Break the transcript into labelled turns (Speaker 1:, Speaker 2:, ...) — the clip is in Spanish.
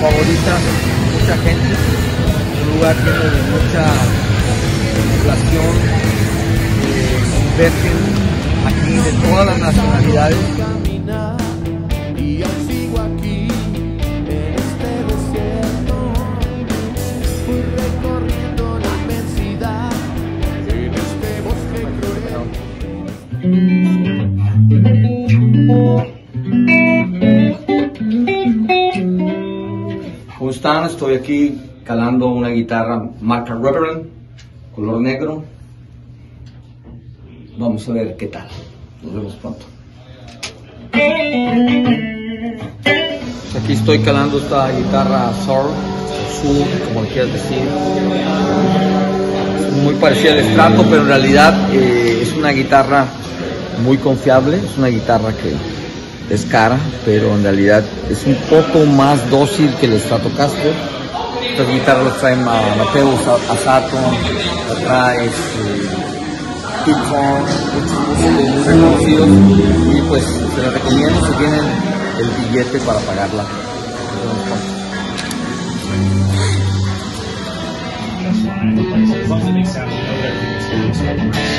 Speaker 1: favorita mucha gente, un lugar lleno de mucha población, convergen aquí de todas las nacionalidades. ¿Cómo están? Estoy aquí calando una guitarra marca Reverend, color negro. Vamos a ver qué tal. Nos vemos pronto. Aquí estoy calando esta guitarra Soul, como le quieras decir. Muy parecida al Strato, pero en realidad es una guitarra muy confiable. Es una guitarra que es cara, pero en realidad es un poco más dócil que el Stratocaster. Estas guitarras las traen Mateus Asato, las trae Gibson, muchos muy reconocidos, y pues se les recomiendo si tienen el billete para pagarla.
Speaker 2: As long as it makes sound, you know that everything's